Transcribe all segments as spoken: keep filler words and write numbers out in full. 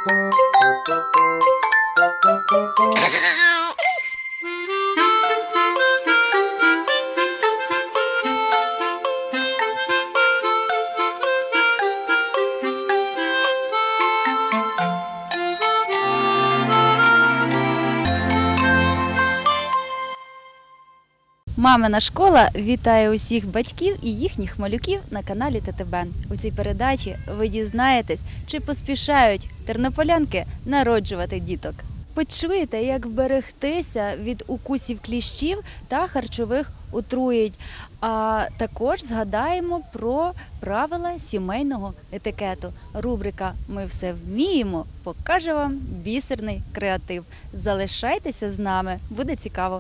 Мамина школа вітає усіх батьків і їхніх малюків на каналі Те Те Бе. У цій передачі ви дізнаєтесь, чи поспішають тернополянки народжувати діток. Почуєте, як вберегтися від укусів кліщів та харчових отруєнь. А також згадаємо про правила сімейного етикету. Рубрика «Ми все вміємо» покаже вам бісерний креатив. Залишайтеся з нами, буде цікаво.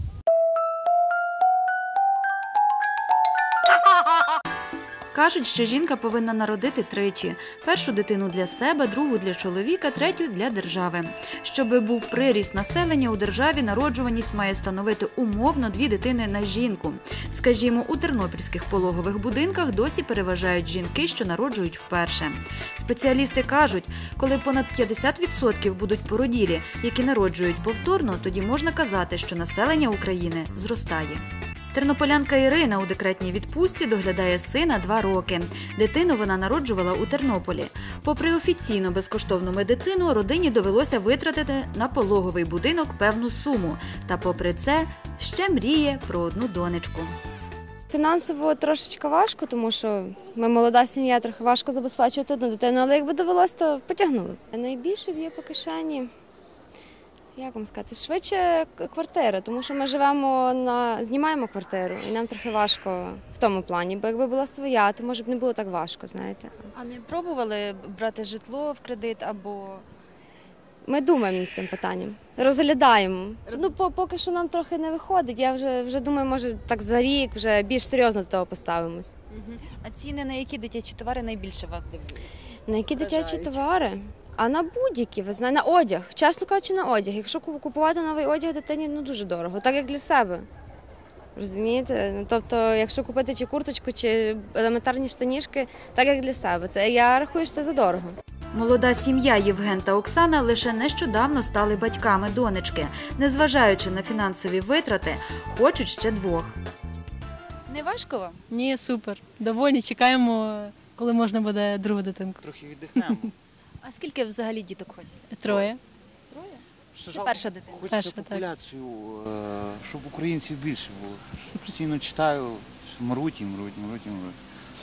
Кажуть, що жінка повинна народити тричі. Першу дитину для себе, другу для чоловіка, третю для держави. Щоби був приріст населення, у державі народжуваність має становити умовно дві дитини на жінку. Скажімо, у тернопільських пологових будинках досі переважають жінки, що народжують вперше. Спеціалісти кажуть, коли понад п'ятдесят відсотків будуть породілі, які народжують повторно, тоді можна казати, що населення України зростає. Тернополянка Ірина у декретній відпустці доглядає сина два роки. Дитину вона народжувала у Тернополі. Попри офіційну безкоштовну медицину, родині довелося витратити на пологовий будинок певну суму. Та попри це, ще мріє про одну донечку. Фінансово трошечки важко, тому що ми молода сім'я, трохи важко забезпечувати одну дитину, але якби довелося, то потягнули. Найбільше б'є по кишені, як вам сказати, швидше квартира, тому що ми живемо на, знімаємо квартиру і нам трохи важко в тому плані, бо якби була своя, то може б не було так важко, знаєте. А не пробували брати житло в кредит або… Ми думаємо над цим питанням, розглядаємо. Ну, поки що нам трохи не виходить, я вже, вже думаю, може так за рік вже більш серйозно до того поставимось. Угу. А ціни на які дитячі товари найбільше вас дивують? На які дитячі товари? А на будь-які, ви знаєте, на одяг. Чесно кажучи, на одяг. Якщо купувати новий одяг дитині, ну дуже дорого, так як для себе. Розумієте? Тобто, якщо купити чи курточку, чи елементарні штанішки, так як для себе. Це я рахую, що це задорого. Молода сім'я Євген та Оксана лише нещодавно стали батьками донечки. Незважаючи на фінансові витрати, хочуть ще двох. Не важко вам? Ні, супер. Доволі чекаємо, коли можна буде другу дитинку. Трохи віддихнемо. А скільки взагалі діток хочете? Троє. Троє? Що Чи перша дитина? Хочеться Перша, так. популяцію, щоб українців більше було. Постійно читаю, мруть і мруть, мруть і мруть.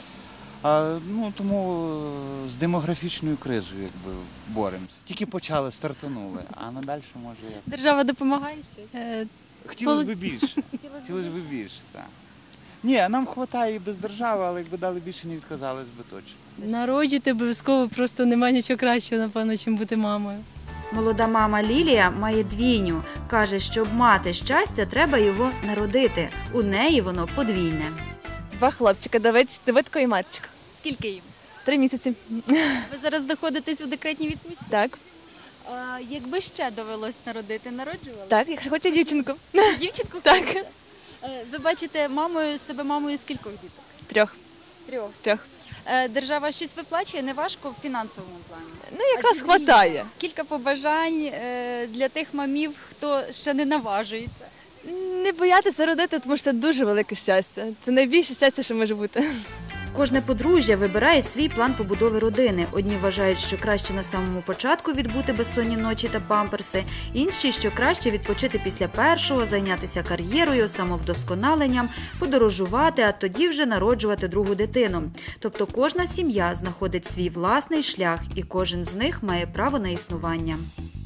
А, ну, тому з демографічною кризою якби боремося. Тільки почали, стартанули, а надалі може як. Держава допомагає щось? Е, Хотілося б більше. Хотілося б більше, так. Ні, нам вистачає і без держави, але якби дали більше, не відказались би точно. Народжувати обов'язково, просто немає нічого кращого, напевно, ніж бути мамою. Молода мама Лілія має двійню. Каже, щоб мати щастя, треба його народити. У неї воно подвійне. Два хлопчика, Давид, Давидко і Матчик. Скільки їм? Три місяці. Ви зараз знаходитесь у декретній відпустці? Так, А якби ще довелось народити, народжували? так, якщо хоче дівчинку. Дівчинку? Так. хочете? Е, Ви бачите мамою, себе мамою з кількох діток? Трьох. Трьох. Трьох. Е, Держава щось виплачує, не важко в фінансовому плані? Ну, якраз А чи мрієте? хватає. Кілька побажань е, для тих мамів, хто ще не наважується. Не боятися родити, тому що це дуже велике щастя. Це найбільше щастя, що може бути. Кожне подружжя вибирає свій план побудови родини. Одні вважають, що краще на самому початку відбути безсонні ночі та памперси, інші, що краще відпочити після першого, зайнятися кар'єрою, самовдосконаленням, подорожувати, а тоді вже народжувати другу дитину. Тобто кожна сім'я знаходить свій власний шлях, і кожен з них має право на існування.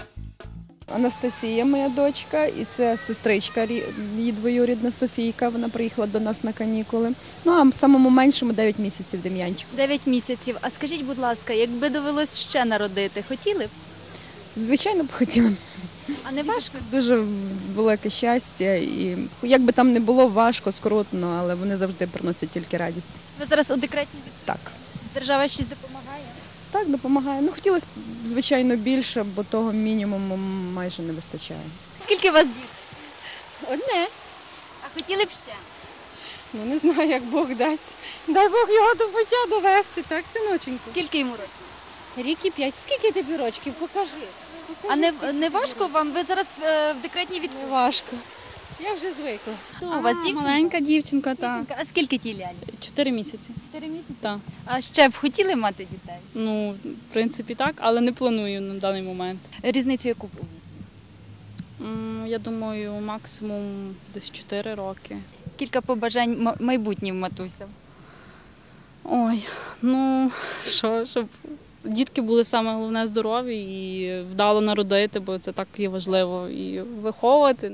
Анастасія, моя дочка, і це сестричка, її двоюрідна Софійка, вона приїхала до нас на канікули. Ну, а самому меншому дев'ять місяців Дем'янчику. Дев'ять місяців. А скажіть, будь ласка, якби довелось ще народити, хотіли б? Звичайно, б хотіла. А не важко? Дуже велике щастя, і як би там не було важко, скрутно, але вони завжди приносять тільки радість. Ви зараз у декретній відпустці? Так. Держава щось допомагає? Так, допомагає. Ну, хотілося б, звичайно, більше, бо того мінімуму майже не вистачає. Скільки у вас дітей? Одне. А хотіли б ще? Ну, не знаю, як Бог дасть. Дай Бог його до буття довести, так, синоченьку? Скільки йому років? Рік і п'ять. Скільки тобі рочків? Покажи. А не, не важко вам? Ви зараз е, в декретній від... Не важко. Я вже звикла. Хто у вас дівчинка? Маленька дівчинка, так. Дівчинка. А скільки тій лялі? Чотири місяці. Чотири місяці? Так. А ще б хотіли мати дітей? Ну, в принципі, так, але не планую на даний момент. Різницю яку у віці? М, Я думаю, максимум десь чотири роки. Кілька побажань м- майбутнім матусям. Ой, ну що, щоб дітки були саме головне здорові і вдало народити, бо це так є важливо, і виховувати.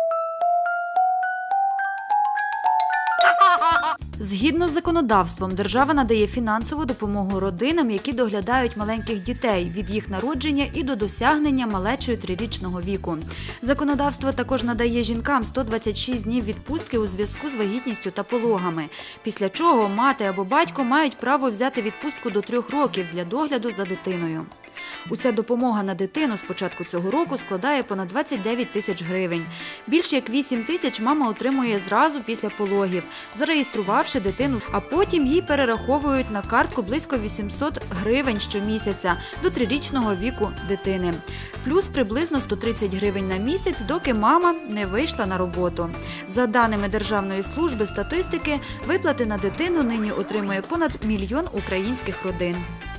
Згідно з законодавством, держава надає фінансову допомогу родинам, які доглядають маленьких дітей від їх народження і до досягнення малечою трирічного віку. Законодавство також надає жінкам сто двадцять шість днів відпустки у зв'язку з вагітністю та пологами, після чого мати або батько мають право взяти відпустку до трьох років для догляду за дитиною. Уся допомога на дитину з початку цього року складає понад двадцять дев'ять тисяч гривень. Більше як вісім тисяч мама отримує зразу після пологів, зареєструвавши дитину, а потім їй перераховують на картку близько вісімсот гривень щомісяця до трирічного віку дитини. Плюс приблизно сто тридцять гривень на місяць, доки мама не вийшла на роботу. За даними Державної служби статистики, виплати на дитину нині отримує понад мільйон українських родин.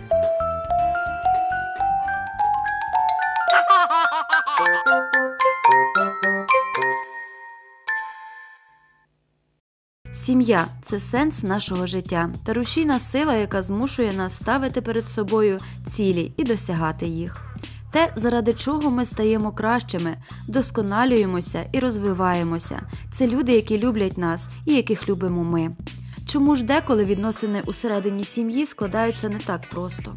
Сім'я – це сенс нашого життя та рушійна сила, яка змушує нас ставити перед собою цілі і досягати їх. Те, заради чого ми стаємо кращими, вдосконалюємося і розвиваємося. Це люди, які люблять нас і яких любимо ми. Чому ж деколи відносини усередині сім'ї складаються не так просто?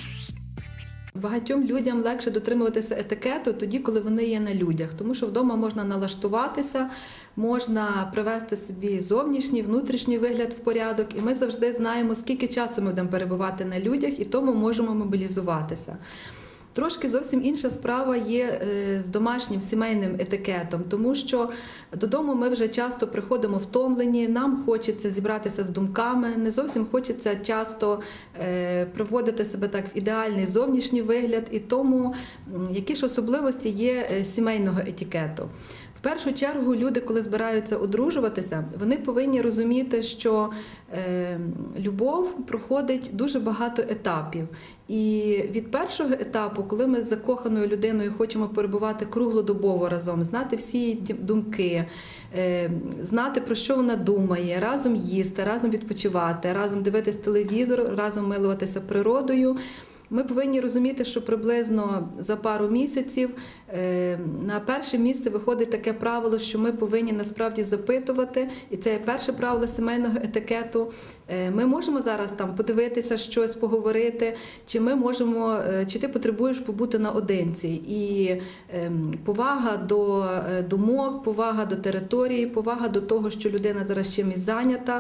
Багатьом людям легше дотримуватися етикету тоді, коли вони є на людях, тому що вдома можна налаштуватися, можна привести собі зовнішній, внутрішній вигляд в порядок, і ми завжди знаємо, скільки часу ми будемо перебувати на людях, і тому можемо мобілізуватися. Трошки зовсім інша справа є з домашнім сімейним етикетом, тому що додому ми вже часто приходимо втомлені, нам хочеться зібратися з думками, не зовсім хочеться часто приводити себе так в ідеальний зовнішній вигляд, і тому які ж особливості є сімейного етикету. В першу чергу люди, коли збираються одружуватися, вони повинні розуміти, що е, любов проходить дуже багато етапів. І від першого етапу, коли ми з закоханою людиною хочемо перебувати круглодобово разом, знати всі її думки, е, знати, про що вона думає, разом їсти, разом відпочивати, разом дивитись телевізор, разом милуватися природою, ми повинні розуміти, що приблизно за пару місяців на перше місце виходить таке правило, що ми повинні насправді запитувати, і це є перше правило сімейного етикету. Ми можемо зараз там подивитися щось, поговорити, чи ми можемо, чи ти потребуєш побути наодинці. І повага до думок, повага до території, повага до того, що людина зараз чимось зайнята.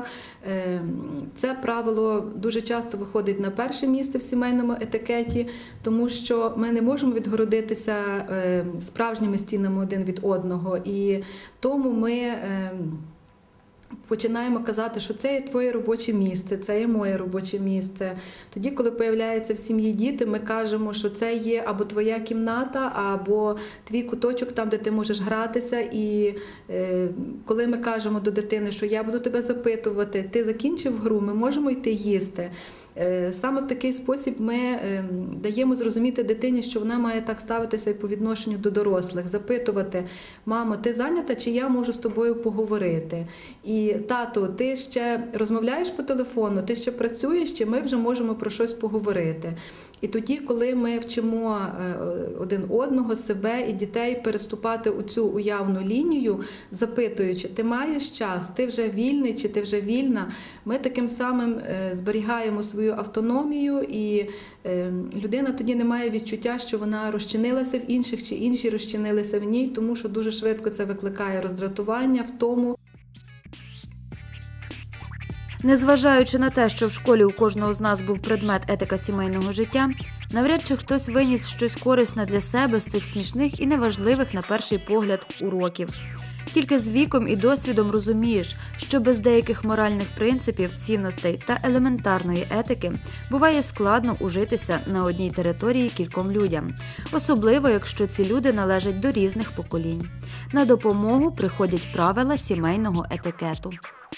Це правило дуже часто виходить на перше місце в сімейному етикеті, тому що ми не можемо відгородитися справжніми стінами один від одного. І тому ми починаємо казати, що це є твоє робоче місце, це є моє робоче місце. Тоді, коли появляються в сім'ї діти, ми кажемо, що це є або твоя кімната, або твій куточок там, де ти можеш гратися. І е, коли ми кажемо до дитини, що я буду тебе запитувати, ти закінчив гру, ми можемо йти їсти. Саме в такий спосіб ми даємо зрозуміти дитині, що вона має так ставитися і по відношенню до дорослих, запитувати: мамо, ти зайнята, чи я можу з тобою поговорити? І тату, ти ще розмовляєш по телефону, ти ще працюєш, чи ми вже можемо про щось поговорити? І тоді, коли ми вчимо один одного, себе і дітей переступати у цю уявну лінію, запитуючи: ти маєш час, ти вже вільний чи ти вже вільна, ми таким самим зберігаємо свою автономію, і людина тоді не має відчуття, що вона розчинилася в інших, чи інші розчинилися в ній, тому що дуже швидко це викликає роздратування, втому. Незважаючи на те, що в школі у кожного з нас був предмет етика сімейного життя, навряд чи хтось виніс щось корисне для себе з цих смішних і неважливих на перший погляд уроків. Тільки з віком і досвідом розумієш, що без деяких моральних принципів, цінностей та елементарної етики буває складно ужитися на одній території кільком людям, особливо якщо ці люди належать до різних поколінь. На допомогу приходять правила сімейного етикету.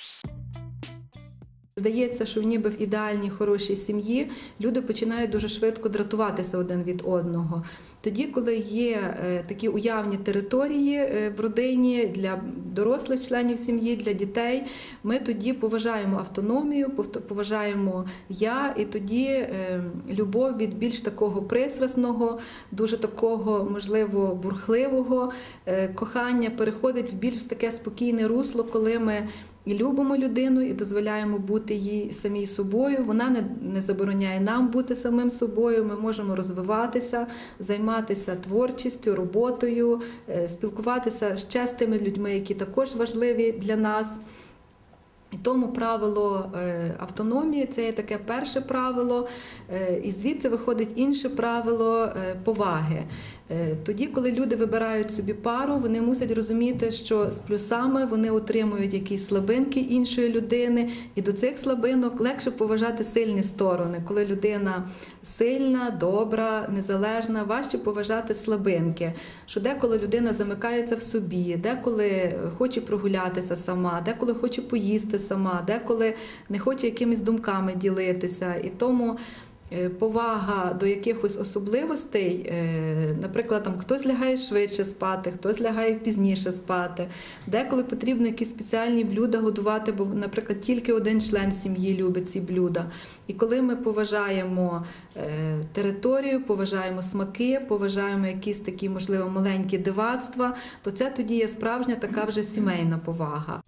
Здається, що ніби в ідеальній, хорошій сім'ї люди починають дуже швидко дратуватися один від одного. Тоді, коли є такі уявні території в родині для дорослих членів сім'ї, для дітей, ми тоді поважаємо автономію, поважаємо «я», і тоді любов від більш такого пристрасного, дуже такого, можливо, бурхливого кохання переходить в більш таке спокійне русло, коли ми і любимо людину, і дозволяємо бути їй самій собою. Вона не, не забороняє нам бути самим собою. Ми можемо розвиватися, займатися творчістю, роботою, спілкуватися ще з тими людьми, які також важливі для нас. І тому правило автономії – це є таке перше правило, і звідси виходить інше правило поваги. Тоді, коли люди вибирають собі пару, вони мусять розуміти, що з плюсами вони отримують якісь слабинки іншої людини, і до цих слабинок легше поважати сильні сторони. Коли людина сильна, добра, незалежна, важче поважати слабинки. Що деколи людина замикається в собі, деколи хоче прогулятися сама, деколи хоче поїсти сама, деколи не хоче якимись думками ділитися. І тому повага до якихось особливостей, наприклад, там хтось лягає швидше спати, хтось лягає пізніше спати, деколи потрібно якісь спеціальні блюда готувати, бо, наприклад, тільки один член сім'ї любить ці блюда. І коли ми поважаємо територію, поважаємо смаки, поважаємо якісь такі, можливо, маленькі дивацтва, то це тоді є справжня така вже сімейна повага.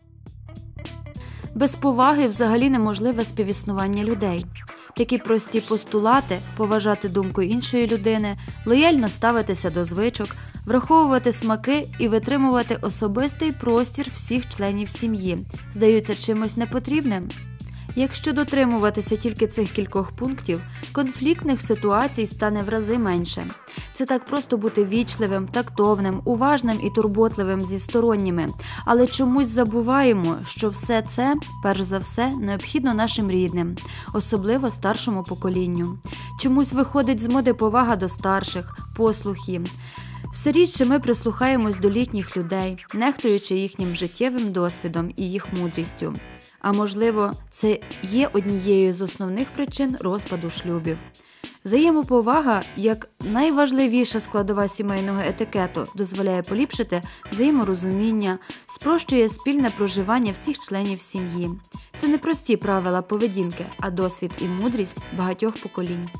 Без поваги взагалі неможливе співіснування людей. Такі прості постулати – поважати думку іншої людини, лояльно ставитися до звичок, враховувати смаки і витримувати особистий простір всіх членів сім'ї – здаються чимось непотрібним? Якщо дотримуватися тільки цих кількох пунктів, конфліктних ситуацій стане в рази менше. Це так просто бути вічливим, тактовним, уважним і турботливим зі сторонніми. Але чомусь забуваємо, що все це, перш за все, необхідно нашим рідним, особливо старшому поколінню. Чомусь виходить з моди повага до старших, послух їм. Все рідше ми прислухаємось до літніх людей, нехтуючи їхнім життєвим досвідом і їх мудрістю. А можливо, це є однією з основних причин розпаду шлюбів. Взаємоповага, як найважливіша складова сімейного етикету, дозволяє поліпшити взаєморозуміння, спрощує спільне проживання всіх членів сім'ї. Це не прості правила поведінки, а досвід і мудрість багатьох поколінь.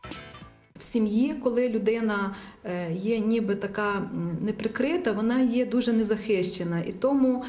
В сім'ї, коли людина є ніби така неприкрита, вона є дуже незахищена. І тому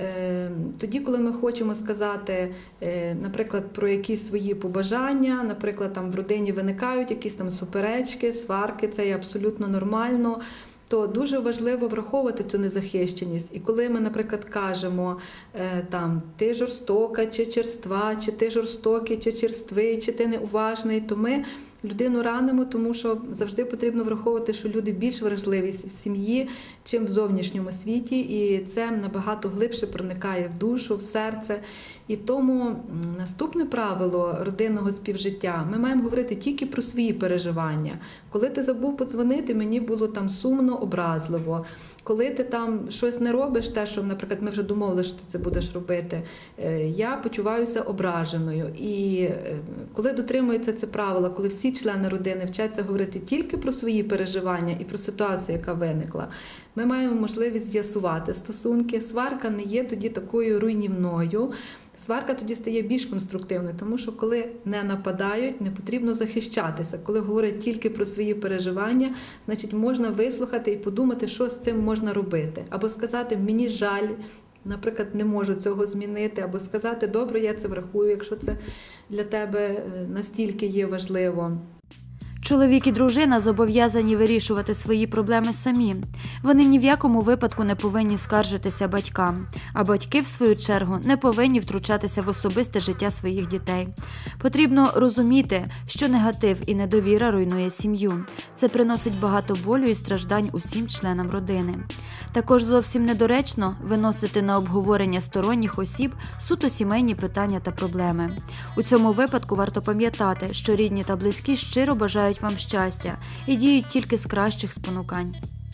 тоді, коли ми хочемо сказати, наприклад, про якісь свої побажання, наприклад, там в родині виникають якісь там суперечки, сварки, це є абсолютно нормально, то дуже важливо враховувати цю незахищеність. І коли ми, наприклад, кажемо, там, ти жорстока чи черства, чи ти жорстокий, чи черствий, чи ти неуважний, то ми людину ранимо, тому що завжди потрібно враховувати, що люди більш вразливі в сім'ї, чим в зовнішньому світі, і це набагато глибше проникає в душу, в серце. І тому наступне правило родинного співжиття – ми маємо говорити тільки про свої переживання. Коли ти забув подзвонити, мені було там сумно, образливо. Коли ти там щось не робиш, те, що, наприклад, ми вже домовилися, що ти це будеш робити, я почуваюся ображеною. І коли дотримується це правило, коли всі члени родини вчаться говорити тільки про свої переживання і про ситуацію, яка виникла, ми маємо можливість з'ясувати стосунки. Сварка не є тоді такою руйнівною. Сварка тоді стає більш конструктивною, тому що коли не нападають, не потрібно захищатися. Коли говорять тільки про свої переживання, значить можна вислухати і подумати, що з цим можна робити. Або сказати «мені жаль», наприклад, не можу цього змінити, або сказати «добре, я це врахую, якщо це для тебе настільки є важливо». Чоловік і дружина зобов'язані вирішувати свої проблеми самі. Вони ні в якому випадку не повинні скаржитися батькам, а батьки, в свою чергу, не повинні втручатися в особисте життя своїх дітей. Потрібно розуміти, що негатив і недовіра руйнує сім'ю. Це приносить багато болю і страждань усім членам родини. Також зовсім недоречно виносити на обговорення сторонніх осіб суто сімейні питання та проблеми. У цьому випадку варто пам'ятати, що рідні та близькі щиро бажають вам щастя і діють тільки з кращих спонукань.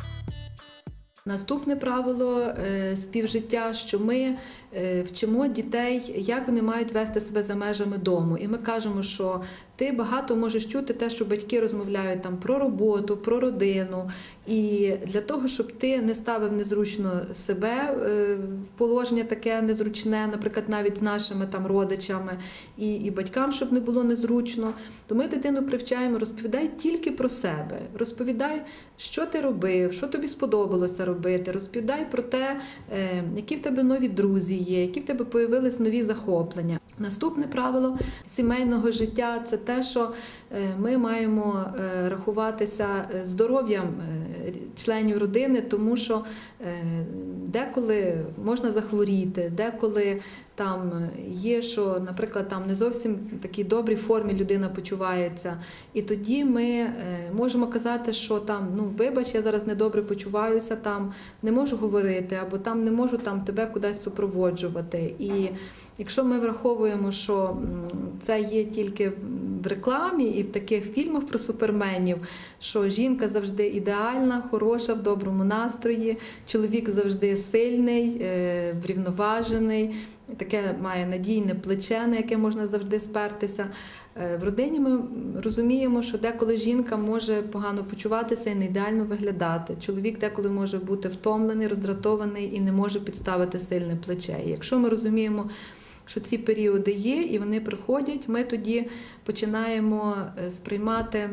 Наступне правило е, співжиття, що ми е, вчимо дітей, як вони мають вести себе за межами дому. І ми кажемо, що ти багато можеш чути те, що батьки розмовляють там про роботу, про родину. І для того, щоб ти не ставив незручно себе е, в положення таке незручне, наприклад, навіть з нашими там родичами і, і батькам, щоб не було незручно, то ми дитину привчаємо, розповідай тільки про себе. Розповідай, що ти робив, що тобі сподобалося робити. Розповідай про те, е, які в тебе нові друзі є, які в тебе появились нові захоплення. Наступне правило сімейного життя – це те, що ми маємо рахуватися здоров'ям членів родини, тому що деколи можна захворіти, деколи там є, що, наприклад, там не зовсім в такій добрій формі людина почувається. І тоді ми можемо казати, що там, ну, вибач, я зараз недобре почуваюся, там не можу говорити, або там не можу там тебе кудись супроводжувати. І якщо ми враховуємо, що це є тільки в рекламі і в таких фільмах про суперменів, що жінка завжди ідеальна, хороша, в доброму настрої, чоловік завжди сильний, врівноважений, таке має надійне плече, на яке можна завжди спертися. В родині ми розуміємо, що деколи жінка може погано почуватися і не ідеально виглядати. Чоловік деколи може бути втомлений, роздратований і не може підставити сильне плече. І якщо ми розуміємо, що ці періоди є і вони приходять, ми тоді починаємо сприймати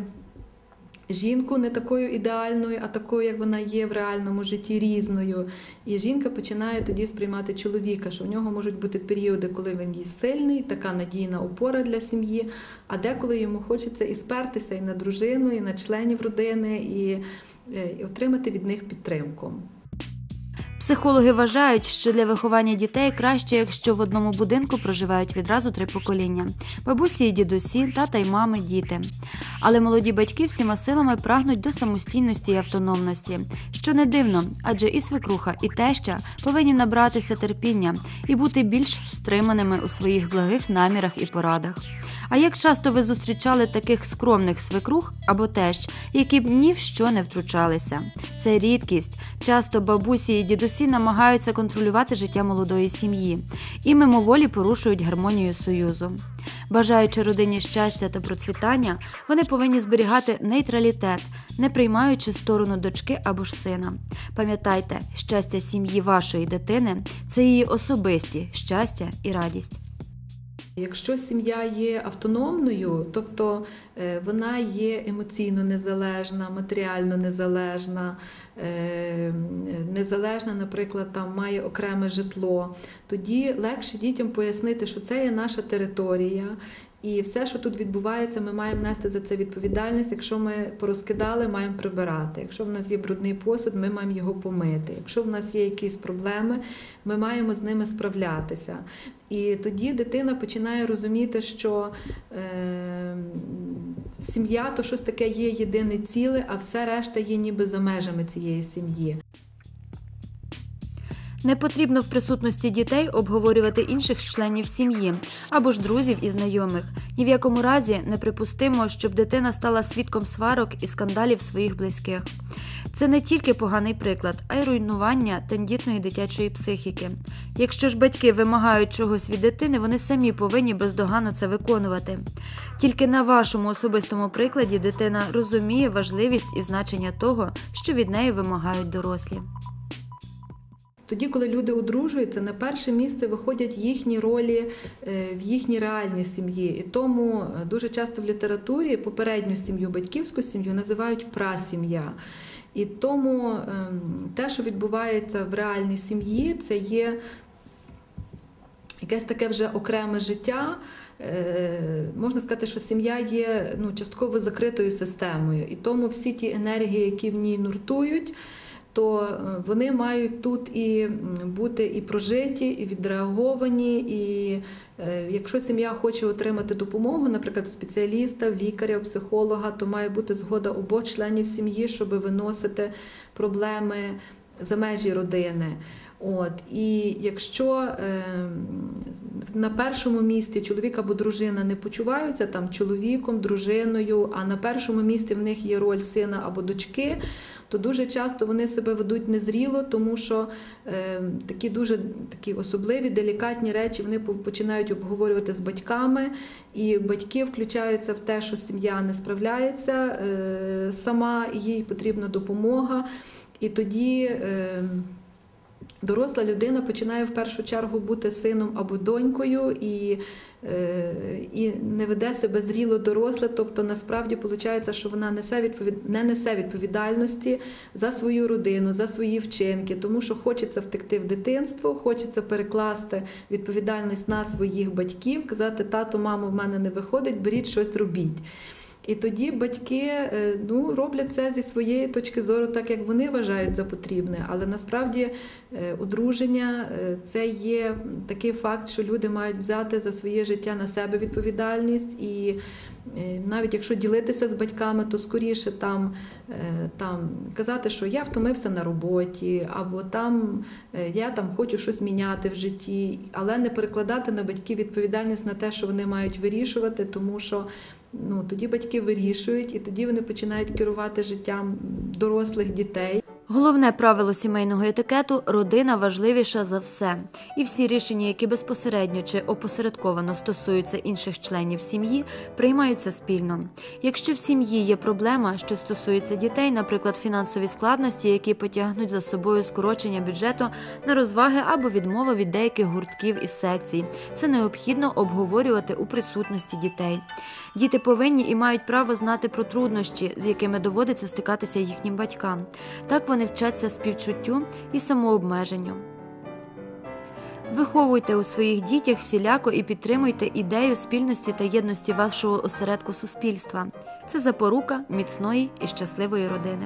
жінку не такою ідеальною, а такою, як вона є в реальному житті, різною. І жінка починає тоді сприймати чоловіка, що в нього можуть бути періоди, коли він є сильний, така надійна опора для сім'ї, а деколи йому хочеться і спертися і на дружину, і на членів родини, і, і отримати від них підтримку. Психологи вважають, що для виховання дітей краще, якщо в одному будинку проживають відразу три покоління – бабусі і дідусі, тата й мами, діти. Але молоді батьки всіма силами прагнуть до самостійності і автономності. Що не дивно, адже і свекруха, і теща повинні набратися терпіння і бути більш стриманими у своїх благих намірах і порадах. А як часто ви зустрічали таких скромних свекрух або тещ, які б ні в що не втручалися? Це рідкість. Часто бабусі і дідусі намагаються контролювати життя молодої сім'ї і мимоволі порушують гармонію союзу. Бажаючи родині щастя та процвітання, вони повинні зберігати нейтралітет, не приймаючи сторону дочки або ж сина. Пам'ятайте, щастя сім'ї вашої дитини – це її особисті щастя і радість. Якщо сім'я є автономною, тобто вона є емоційно незалежна, матеріально незалежна, незалежна, наприклад, там має окреме житло, тоді легше дітям пояснити, що це є наша територія, і все, що тут відбувається, ми маємо нести за це відповідальність. Якщо ми порозкидали, маємо прибирати. Якщо в нас є брудний посуд, ми маємо його помити. Якщо в нас є якісь проблеми, ми маємо з ними справлятися. І тоді дитина починає розуміти, що е, сім'я – то щось таке є єдине ціле, а все решта є ніби за межами цієї сім'ї. Не потрібно в присутності дітей обговорювати інших членів сім'ї або ж друзів і знайомих. Ні в якому разі неприпустимо, щоб дитина стала свідком сварок і скандалів своїх близьких. Це не тільки поганий приклад, а й руйнування тендітної дитячої психіки. Якщо ж батьки вимагають чогось від дитини, вони самі повинні бездоганно це виконувати. Тільки на вашому особистому прикладі дитина розуміє важливість і значення того, що від неї вимагають дорослі. Тоді, коли люди одружуються, на перше місце виходять їхні ролі в їхній реальній сім'ї. І тому дуже часто в літературі попередню сім'ю, батьківську сім'ю називають прасім'я. І тому те, що відбувається в реальній сім'ї, це є якесь таке вже окреме життя. Можна сказати, що сім'я є ну, частково закритою системою. І тому всі ті енергії, які в ній нуртують, то вони мають тут і бути і прожиті, і відреаговані, і якщо сім'я хоче отримати допомогу, наприклад, спеціаліста, лікаря, психолога, то має бути згода обох членів сім'ї, щоб виносити проблеми за межі родини. От. І якщо е, на першому місці чоловік або дружина не почуваються там чоловіком, дружиною, а на першому місці в них є роль сина або дочки, то дуже часто вони себе ведуть незріло, тому що е, такі дуже такі особливі, делікатні речі вони починають обговорювати з батьками, і батьки включаються в те, що сім'я не справляється е, сама, і їй потрібна допомога. І тоді е, доросла людина починає в першу чергу бути сином або донькою і, е, і не веде себе зріло доросле, тобто насправді виходить, що вона несе відповід... не несе відповідальності за свою родину, за свої вчинки, тому що хочеться втекти в дитинство, хочеться перекласти відповідальність на своїх батьків, казати: тато, мамо, в мене не виходить, беріть щось робіть. І тоді батьки ну, роблять це зі своєї точки зору, так як вони вважають за потрібне. Але насправді одруження – це є такий факт, що люди мають взяти за своє життя на себе відповідальність. І навіть якщо ділитися з батьками, то скоріше там, там казати, що я втомився на роботі, або там я там хочу щось міняти в житті, але не перекладати на батьків відповідальність на те, що вони мають вирішувати, тому що ну, тоді батьки вирішують, і тоді вони починають керувати життям дорослих дітей. Головне правило сімейного етикету – родина важливіша за все. І всі рішення, які безпосередньо чи опосередковано стосуються інших членів сім'ї, приймаються спільно. Якщо в сім'ї є проблема, що стосується дітей, наприклад, фінансові складності, які потягнуть за собою скорочення бюджету на розваги або відмова від деяких гуртків і секцій, це необхідно обговорювати у присутності дітей. Діти повинні і мають право знати про труднощі, з якими доводиться стикатися їхнім батькам. Так вони вчаться співчуттю і самообмеженню. Виховуйте у своїх дітях всіляко і підтримуйте ідею спільності та єдності вашого осередку суспільства. Це запорука міцної і щасливої родини.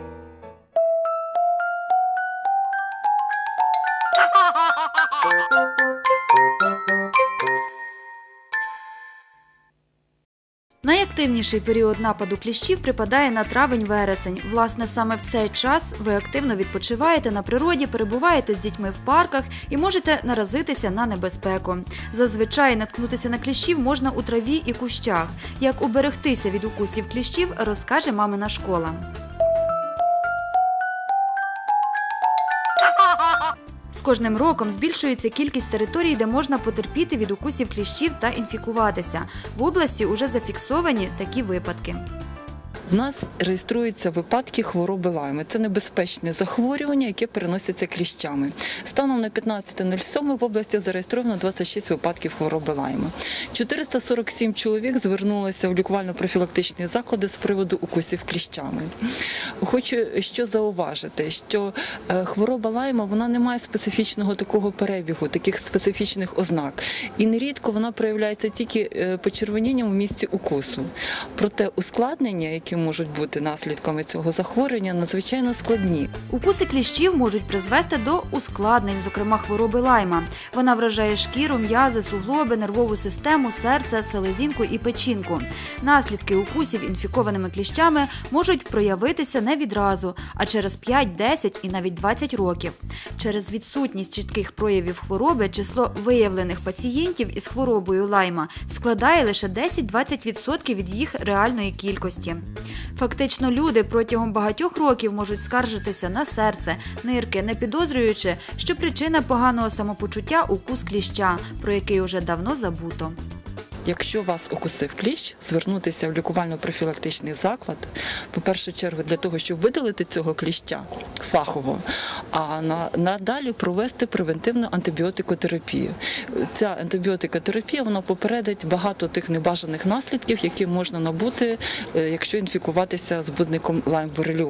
Найактивніший період нападу кліщів припадає на травень-вересень. Власне, саме в цей час ви активно відпочиваєте на природі, перебуваєте з дітьми в парках і можете наразитися на небезпеку. Зазвичай наткнутися на кліщів можна у траві і кущах. Як уберегтися від укусів кліщів, розкаже мамина школа. З кожним роком збільшується кількість територій, де можна потерпіти від укусів кліщів та інфікуватися. В області уже зафіксовані такі випадки. В нас реєструються випадки хвороби Лайма. Це небезпечне захворювання, яке переноситься кліщами. Станом на п'ятнадцяте сьоме в області зареєстровано двадцять шість випадків хвороби Лайма. чотириста сорок сім чоловік звернулося в лікувально-профілактичні заклади з приводу укусів кліщами. Хочу що зауважити, що хвороба Лайма, вона не має специфічного такого перебігу, таких специфічних ознак. І нерідко вона проявляється тільки почервонінням у місці укусу. Проте ускладнення, які можуть бути наслідками цього захворювання, надзвичайно складні. Укуси кліщів можуть призвести до ускладнень, зокрема хвороби Лайма. Вона вражає шкіру, м'язи, суглоби, нервову систему, серце, селезінку і печінку. Наслідки укусів інфікованими кліщами можуть проявитися не відразу, а через п'ять, десять і навіть двадцять років. Через відсутність чітких проявів хвороби число виявлених пацієнтів із хворобою Лайма складає лише десять-двадцять відсотків від їх реальної кількості. Фактично, люди протягом багатьох років можуть скаржитися на серце, нирки, не підозрюючи, що причина поганого самопочуття – укус кліща, про який уже давно забуто. Якщо вас укусив кліщ, звернутися в лікувально-профілактичний заклад, по першу чергу для того, щоб видалити цього кліща фахово, а надалі провести превентивну антибіотикотерапію. Ця антибіотикотерапія, вона попередить багато тих небажаних наслідків, які можна набути, якщо інфікуватися збудником лайм-бореліозу.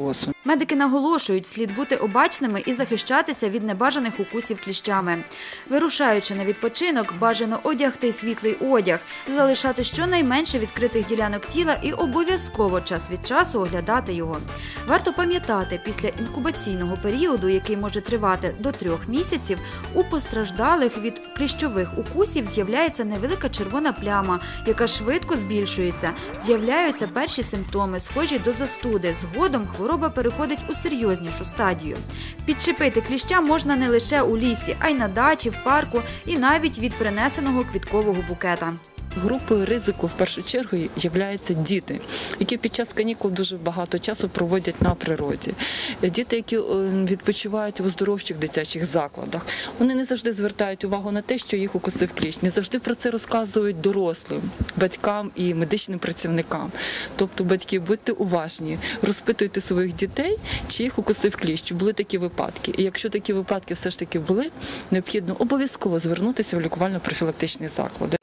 Медики наголошують, слід бути обачними і захищатися від небажаних укусів кліщами. Вирушаючи на відпочинок, бажано одягти світлий одяг, залишати щонайменше відкритих ділянок тіла і обов'язково час від часу оглядати його. Варто пам'ятати, після інкубаційного періоду, який може тривати до трьох місяців, у постраждалих від кліщових укусів з'являється невелика червона пляма, яка швидко збільшується. З'являються перші симптоми, схожі до застуди. Згодом хвороба переходить у серйознішу стадію. Підчепити кліща можна не лише у лісі, а й на дачі, в парку і навіть від принесеного квіткового букета. Групою ризику в першу чергу являються діти, які під час канікул дуже багато часу проводять на природі. Діти, які відпочивають у оздоровчих дитячих закладах, вони не завжди звертають увагу на те, що їх укусив кліщ. Не завжди про це розказують дорослим, батькам і медичним працівникам. Тобто, батьки, будьте уважні, розпитуйте своїх дітей, чи їх укусив кліщ, чи були такі випадки. І якщо такі випадки все ж таки були, необхідно обов'язково звернутися в лікувально-профілактичний заклад.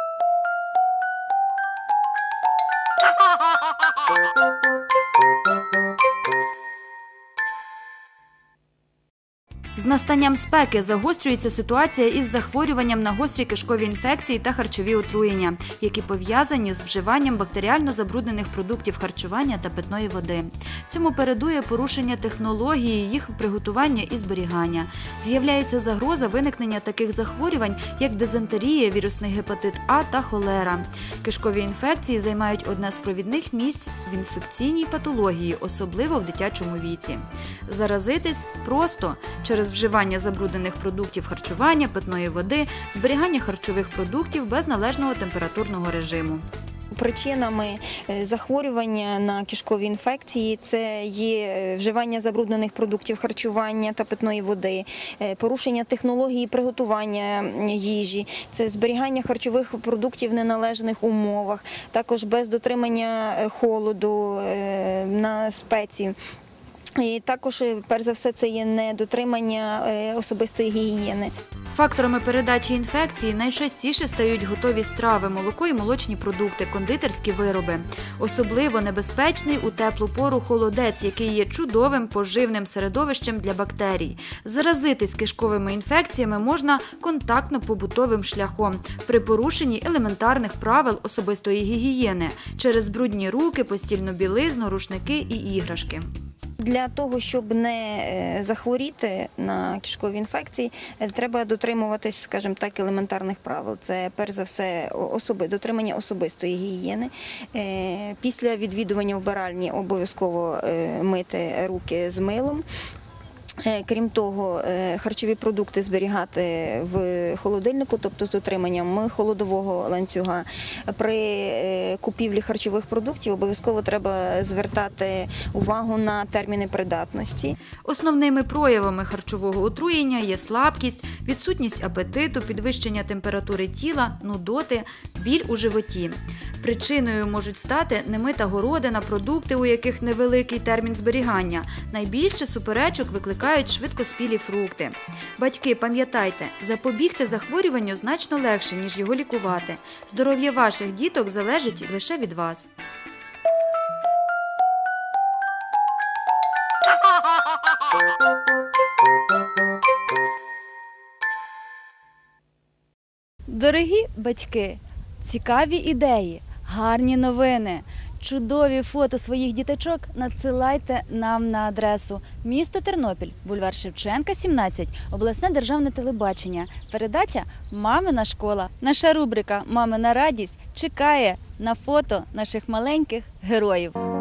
З настанням спеки загострюється ситуація із захворюванням на гострі кишкові інфекції та харчові отруєння, які пов'язані з вживанням бактеріально забруднених продуктів харчування та питної води. Цьому передує порушення технології їх приготування і зберігання. З'являється загроза виникнення таких захворювань, як дизентерія, вірусний гепатит А та холера. Кишкові інфекції займають одне з провідних місць в інфекційній патології, особливо в дитячому віці. Заразитись просто через вживання забруднених продуктів харчування, питної води, зберігання харчових продуктів без належного температурного режиму. Причинами захворювання на кишкові інфекції це є вживання забруднених продуктів харчування та питної води, порушення технології приготування їжі, це зберігання харчових продуктів в неналежних умовах, також без дотримання холоду на спеці. І також, перш за все, це є недотримання особистої гігієни. Факторами передачі інфекції найчастіше стають готові страви, молоко і молочні продукти, кондитерські вироби. Особливо небезпечний у теплу пору холодець, який є чудовим поживним середовищем для бактерій. Заразитись кишковими інфекціями можна контактно-побутовим шляхом, при порушенні елементарних правил особистої гігієни, через брудні руки, постільну білизну, рушники і іграшки. Для того, щоб не захворіти на кишкові інфекції, треба дотримуватись, скажімо так, елементарних правил. Це, перш за все, особи, дотримання особистої гігієни. Після відвідування вбиральні обов'язково мити руки з милом. Крім того, харчові продукти зберігати в холодильнику, тобто з дотриманням холодового ланцюга. При купівлі харчових продуктів обов'язково треба звертати увагу на терміни придатності. Основними проявами харчового отруєння є слабкість, відсутність апетиту, підвищення температури тіла, нудоти, біль у животі. Причиною можуть стати немита городина, продукти, у яких невеликий термін зберігання. Найбільше суперечок викликають швидкоспілі фрукти. Батьки, пам'ятайте, запобігти захворюванню значно легше, ніж його лікувати. Здоров'я ваших діток залежить лише від вас. Дорогі батьки, цікаві ідеї, гарні новини, чудові фото своїх діточок надсилайте нам на адресу місто Тернопіль, бульвар Шевченка, сімнадцять, обласне державне телебачення. Передача «Мамина школа». Наша рубрика «Мамина радість» чекає на фото наших маленьких героїв.